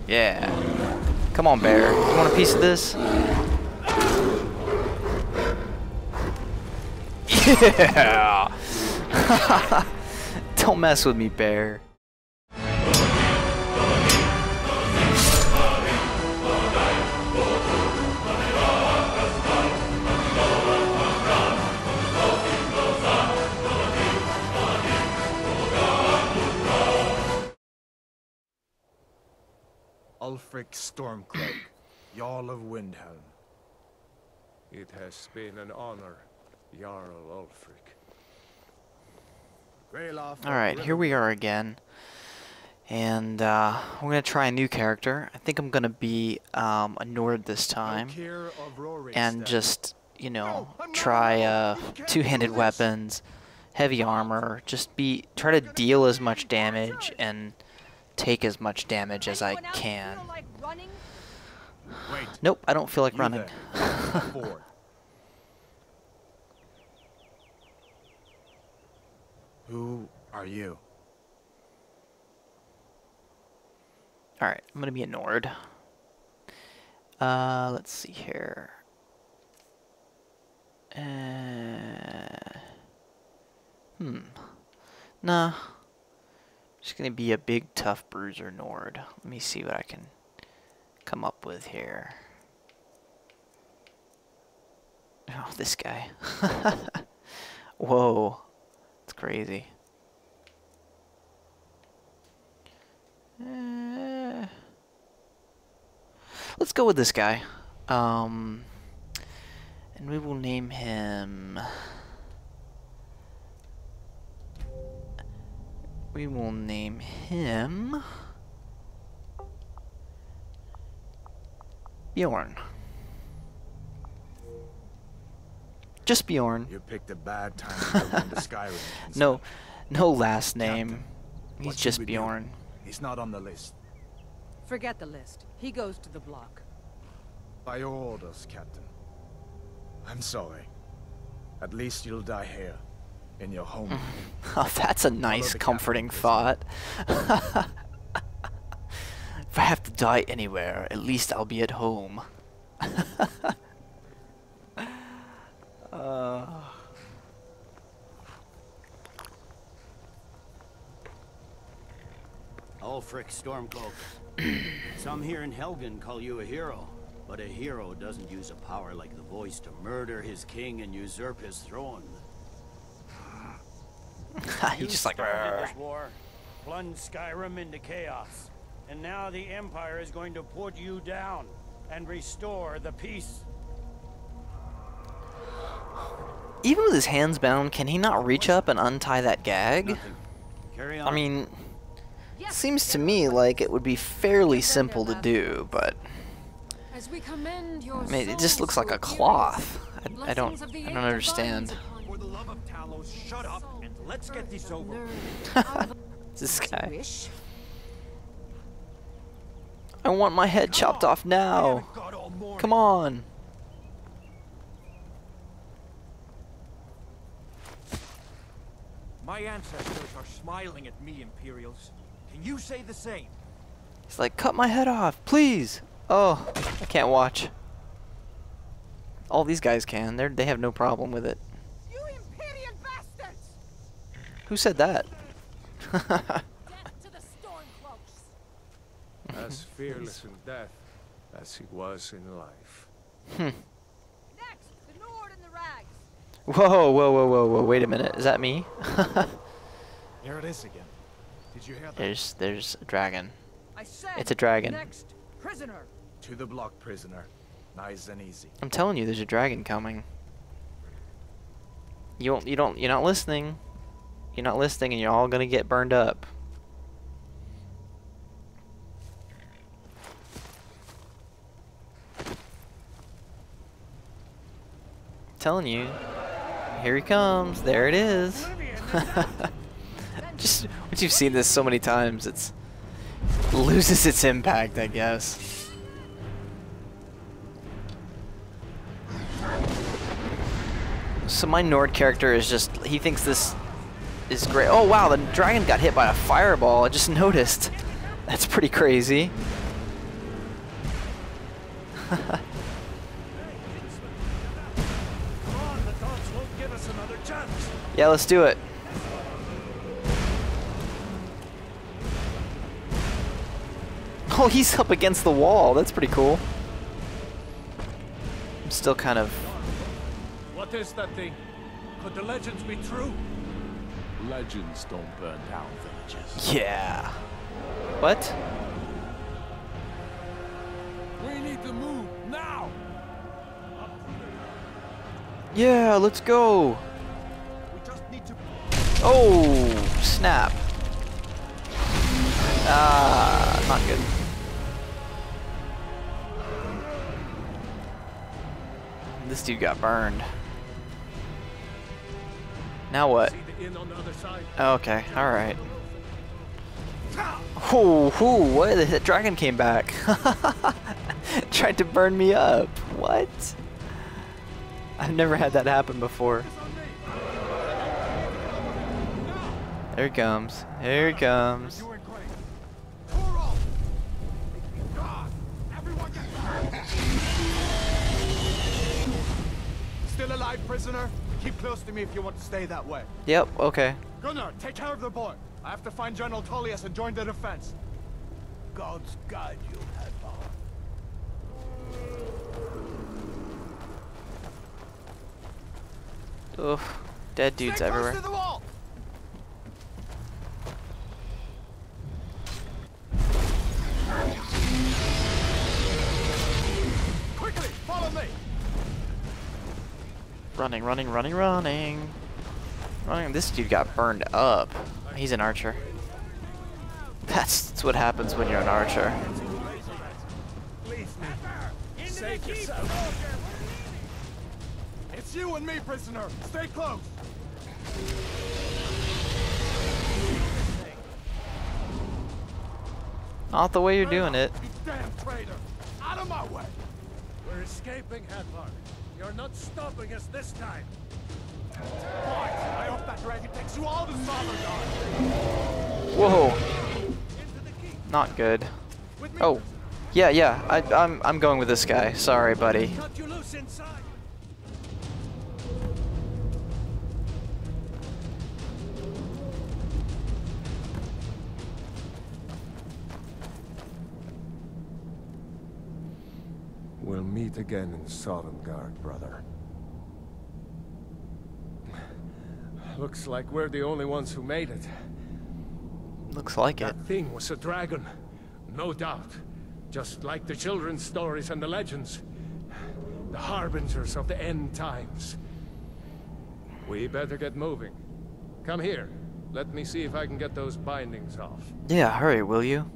Yeah. Come on, bear. You want a piece of this? Yeah! Don't mess with me, bear. Ulfric Stormcloak, Jarl of Windhelm. It has been an honor, Jarl Ulfric. Alright, here we are again. And we're going to try a new character. I think I'm going to be a Nord this time. And just, you know, try two-handed weapons, heavy armor. Just try to deal as much damage and take as much damage as I can. Nope, I don't feel like running. Who are you? Alright, I'm gonna be a Nord. Let's see here. Nah. Just gonna be a big tough bruiser Nord. Let me see what I can come up with here. Oh, this guy. Whoa. It's crazy. Let's go with this guy. And we will name him... We will name him... Bjorn. Just Bjorn. You picked a bad time to go into Skyrim. No last name. Captain, He's just Bjorn. He's not on the list. Forget the list. He goes to the block. By your orders, Captain. I'm sorry. At least you'll die here, in your home. Oh, that's a nice, comforting thought. If I have to die anywhere, at least I'll be at home. Ulfric Stormcloak. Some here in Helgen call you a hero, but a hero doesn't use a power like the voice to murder his king and usurp his throne. He's just like, this war, plunged Skyrim into chaos, and now the Empire is going to put you down and restore the peace. even with his hands bound, can he not reach up and untie that gag? Carry on. I mean, it seems to me like it would be fairly simple to do, but I mean, it just looks like a cloth. I don't understand. For the love of Talos, shut up and let's get this over. This guy. I want my head chopped off now. Come on. My ancestors are smiling at me, Imperials. Can you say the same? He's like, cut my head off, please. Oh, I can't watch. All these guys can. They have no problem with it. You Imperial bastards! Who said that? Death to the Stormcloaks! As fearless in death as he was in life. Next, the Nord and the Rags. Whoa, whoa, whoa, whoa, whoa! Wait a minute. Is that me? Here it is again. Did you hear that? There's a dragon. I said, It's a dragon. Next, prisoner. To the block, prisoner. Nice and easy. I'm telling you, there's a dragon coming. You're not listening. You're not listening, and you're all gonna get burned up. Telling you, here he comes. There it is. Just once you've seen this so many times, it loses its impact, I guess. So my Nord character is just, he thinks this is great. Oh wow, the dragon got hit by a fireball. I just noticed. That's pretty crazy. Come on, the gods won't give us another chance. Yeah, let's do it. Oh, he's up against the wall. That's pretty cool. I'm still kind of... What is that thing? Could the legends be true? Legends don't burn down villages. Yeah. What? We need to move now. Yeah, let's go. We just need to... Oh, snap. Ah, not good. This dude got burned. Now what? See the inn on the other side? Okay, alright. Whoo, what? That dragon came back. Tried to burn me up. What? I've never had that happen before. There he comes. Here he comes. Doing great. Toro! God! Everyone get back! Still alive, prisoner? Keep close to me if you want to stay that way. Yep, okay. Gunnar, take care of the boy. I have to find General Tullius and join the defense. Gods guide you, Hadvar. Oof. Dead dudes Stay everywhere. close to the wall! Quickly, follow me! Running. This dude got burned up. He's an archer. That's what happens when you're an archer. Save yourself. It's you and me, prisoner. Stay close. Not the way you're doing it. You damn traitor! Out of my way! We're escaping, Hadvar. You're not stopping us this time. Boy, I hope that dragon takes you all to Sovngarde. Whoa. Not good. Oh. Yeah. I'm going with this guy. Sorry, buddy. Cut you loose inside. We'll meet again in Sovngarde, brother. Looks like we're the only ones who made it. Looks like it. That thing was a dragon, no doubt. Just like the children's stories and the legends. The harbingers of the end times. We better get moving. Come here. Let me see if I can get those bindings off. Yeah, hurry, will you?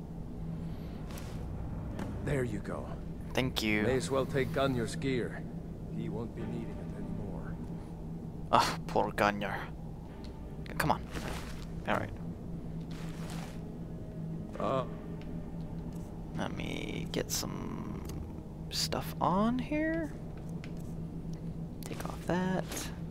There you go. Thank you. May as well take Gunnar's gear. He won't be needing it anymore. Oh, poor Gunnar. Come on. Alright. Let me get some stuff on here. Take off that.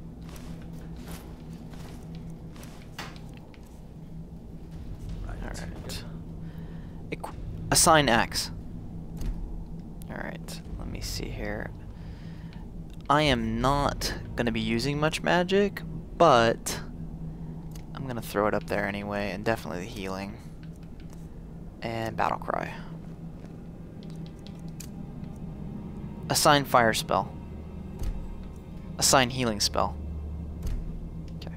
Alright. Assign axe. Alright, let me see here. I am not going to be using much magic, but I'm going to throw it up there anyway, and definitely the healing. And battle cry. Assign fire spell. Assign healing spell. Okay.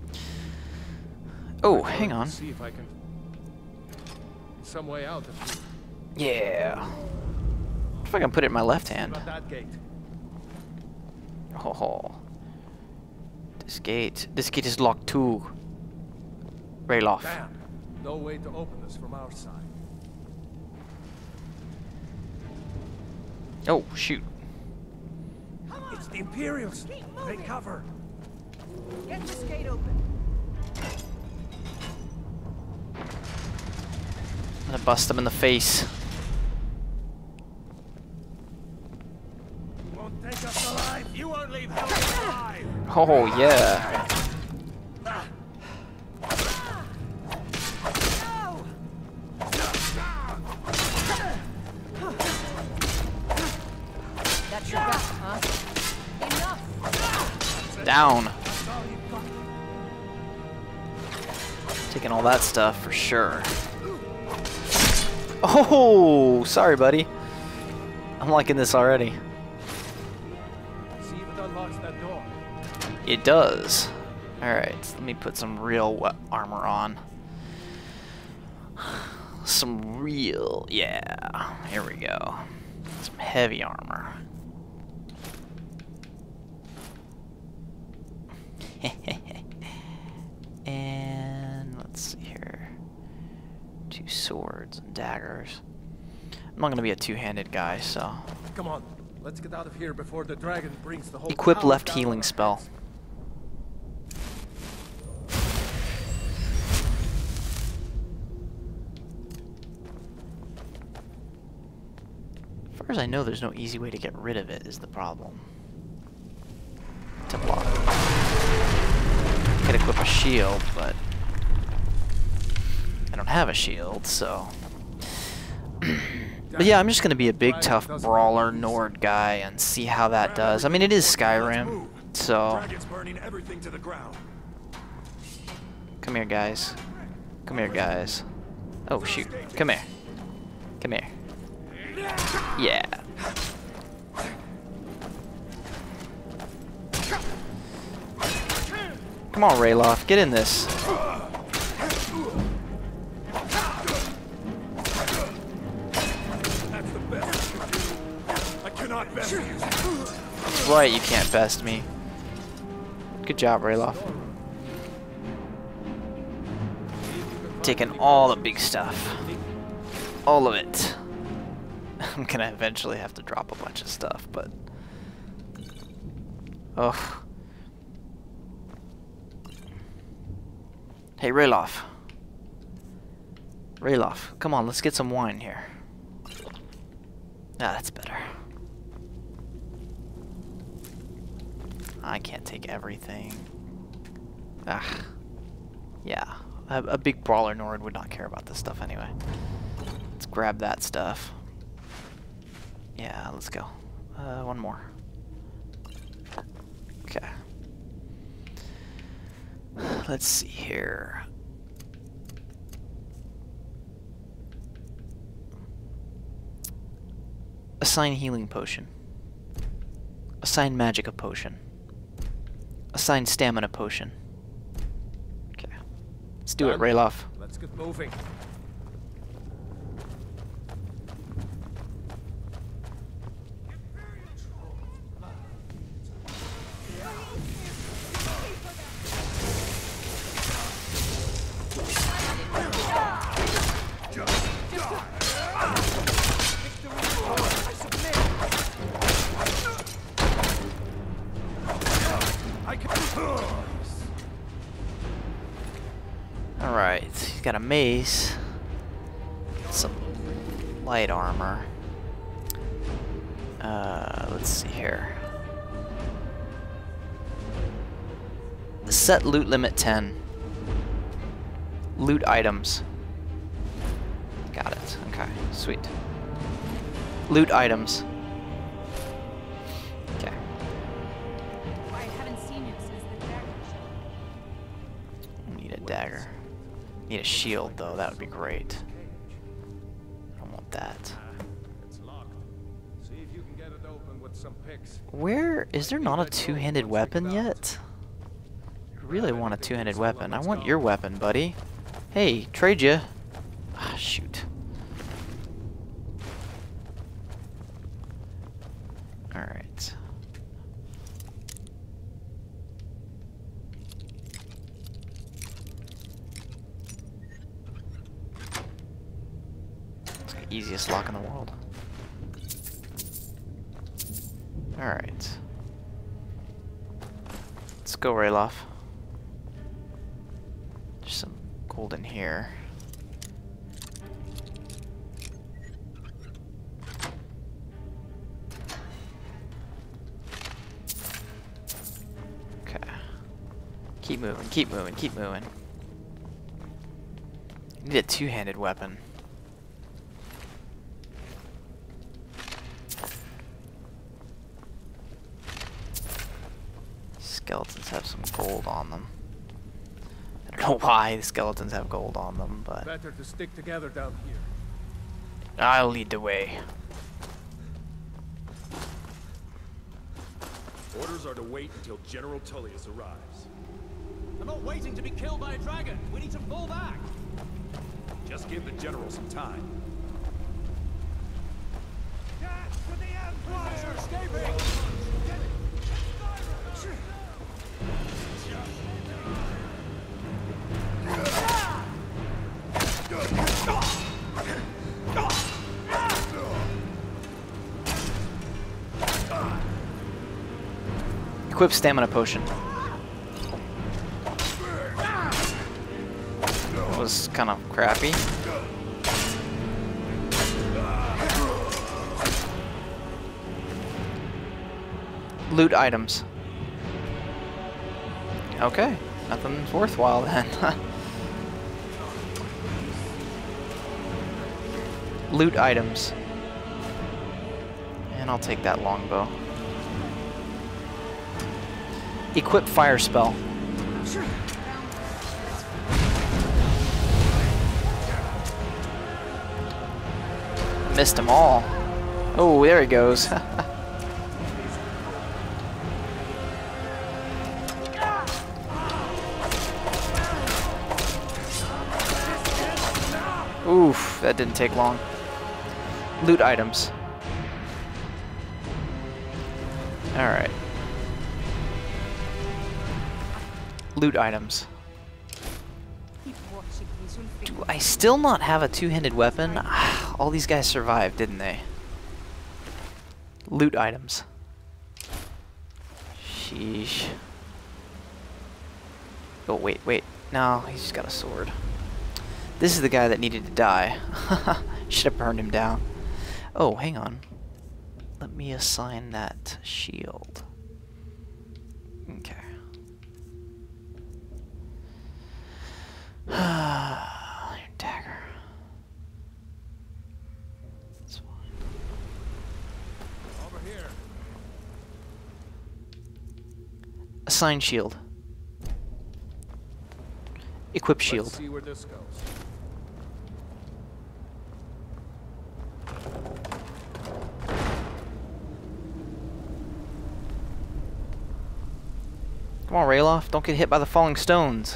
Oh, hang on. See if I can some way out of here. Yeah. If I can put it in my left hand. about that gate. Oh. This gate is locked too. Rayloff. Damn. No way to open this from our side. Oh, shoot. It's the Imperials. Take cover. Get this gate open. I'm gonna bust them in the face. You won't take us alive. You won't leave hell alive. Oh, yeah. Down. Taking all that stuff for sure. Oh, sorry, buddy. I'm liking this already. See if it unlocks that door. It does. Alright, let me put some real armor on. Some real, yeah. Here we go. Some heavy armor. And let's see here. 2 swords and daggers. I'm not going to be a two-handed guy, so. Come on, let's get out of here before the dragon brings the whole Equip town left down healing on our spell. heads. As far as I know, there's no easy way to get rid of it, is the problem. To block. I could equip a shield, but I don't have a shield, so. But yeah, I'm just gonna be a big, tough brawler Nord guy and see how that does. I mean, it is Skyrim, so. Dragon's burning everything to the ground. Come here, guys. Come here, guys. Oh shoot! Come here. Come here. Yeah. Come on, Rayloff, get in this. That's the best. I cannot best you. That's right, you can't best me. Good job, Rayloff. Taking all the big stuff. All of it. I'm gonna eventually have to drop a bunch of stuff, but. Oh. Hey, Rayloff. Rayloff, come on, let's get some wine here. Ah, that's better. I can't take everything. Ah. Yeah. A big brawler Nord would not care about this stuff anyway. Let's grab that stuff. Yeah, let's go. One more. Okay. Let's see here. Assign healing potion. Assign magicka potion. Assign stamina potion. Okay. Let's do it, Rayloff. Let's get moving. Alright, he's got a mace. Some light armor. Let's see here. Set loot limit 10. Loot items. Got it. Okay, sweet. Loot items. Okay. I haven't seen him since the dragon show. Need a dagger. Need a shield though, that would be great. I don't want that. It's locked. See if you can get it open with some picks. Where is there not a two-handed weapon yet? I really want a two-handed weapon. I want your weapon, buddy. Hey, trade ya. Ah, shoot. Alright. It's the easiest lock in the world. Alright. Let's go, Rayloff. There's some gold in here. Okay. Keep moving, keep moving, keep moving. Need a two-handed weapon. skeletons have some gold on them. I don't know why the skeletons have gold on them, but Better to stick together down here. I'll lead the way. Orders are to wait until General Tullius arrives. I'm not waiting to be killed by a dragon. We need to pull back. Just give the General some time. We're escaping. Equip stamina potion. That was kind of crappy. Loot items. Okay, nothing's worthwhile then. Loot items. And I'll take that longbow. Equip fire spell. Missed them all. Oh, there he goes. Oof, that didn't take long. Loot items. Alright. Loot items. Do I still not have a two-handed weapon? All these guys survived, didn't they? Loot items. Sheesh. Oh, wait, wait. No, he's just got a sword. This is the guy that needed to die. Should have burned him down. Oh, hang on. Let me assign that shield. Okay. Iron dagger. That's fine. Over here. Assign shield. Equip shield. Let's see where this goes. Come on, Rayloff. Don't get hit by the falling stones.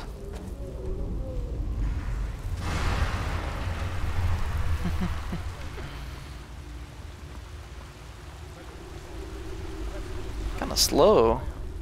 Kinda slow.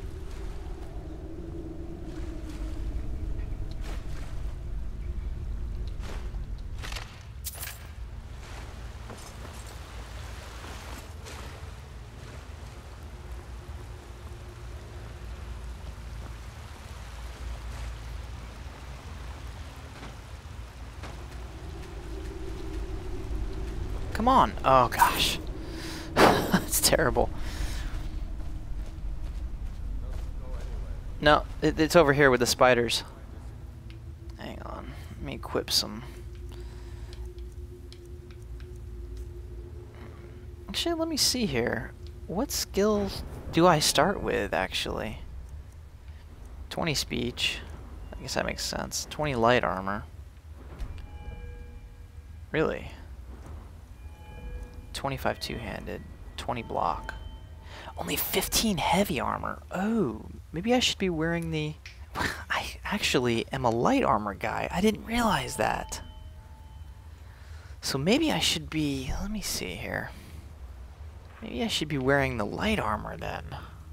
Come on. Oh, gosh. That's terrible. No, it's over here with the spiders. Hang on. Let me equip some. Actually, let me see here. What skills do I start with, actually? 20 speech. I guess that makes sense. 20 light armor. Really? 25 two-handed, 20 block. Only 15 heavy armor. Oh, maybe I should be wearing the... I actually am a light armor guy. I didn't realize that. So maybe I should be... Let me see here. Maybe I should be wearing the light armor then.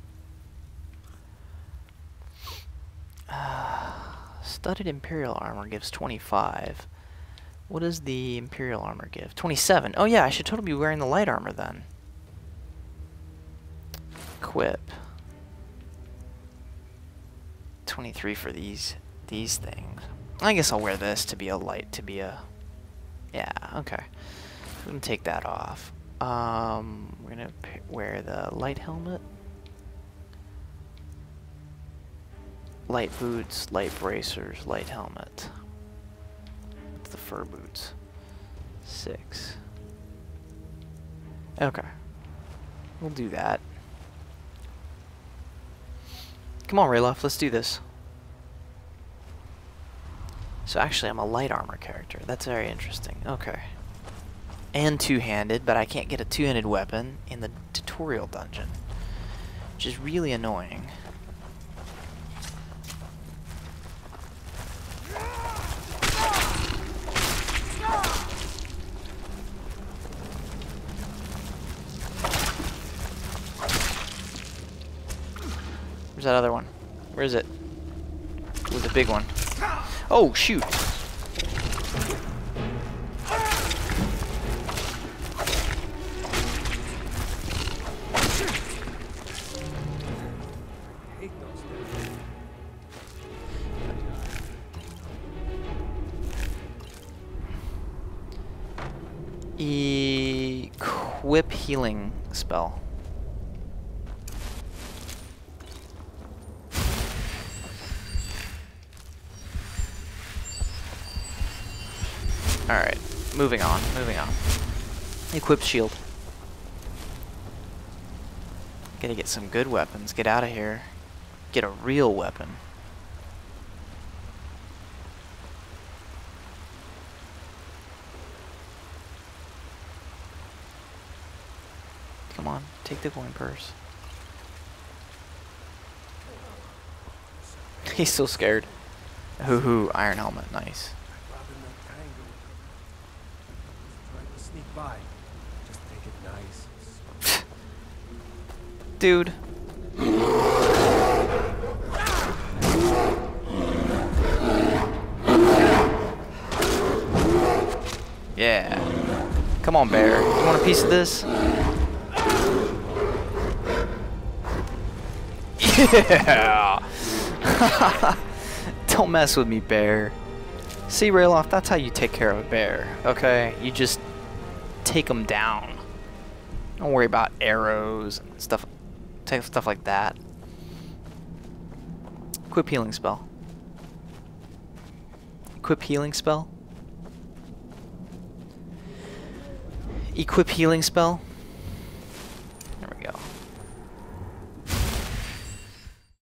Studded Imperial armor gives 25. What does the Imperial armor give? 27. Oh yeah, I should totally be wearing the light armor then. Equip. 23 for these things. I guess I'll wear this to be a light, to be a... Yeah, okay. I'm gonna take that off. We're gonna wear the light helmet. Light boots, light bracers, light helmet. The fur boots. 6. Okay. We'll do that. Come on, Rayloff, let's do this. So actually, I'm a light armor character. That's very interesting. Okay. And two-handed, but I can't get a two-handed weapon in the tutorial dungeon, which is really annoying. Where's that other one? Where is it? Where's the big one? Oh, shoot! Equip healing spell. Alright, moving on, moving on. Equip shield. Gotta get some good weapons. Get out of here. Get a real weapon. Come on, take the coin purse. He's still scared. Hoo-hoo, iron helmet, nice. Sneak by. Just take it nice. Dude. Yeah. Come on, bear. You want a piece of this? Yeah. Don't mess with me, bear. See, Rayloff, that's how you take care of a bear, okay? You just take them down. Don't worry about arrows and stuff like that. Equip healing spell. Equip healing spell. Equip healing spell. There we go.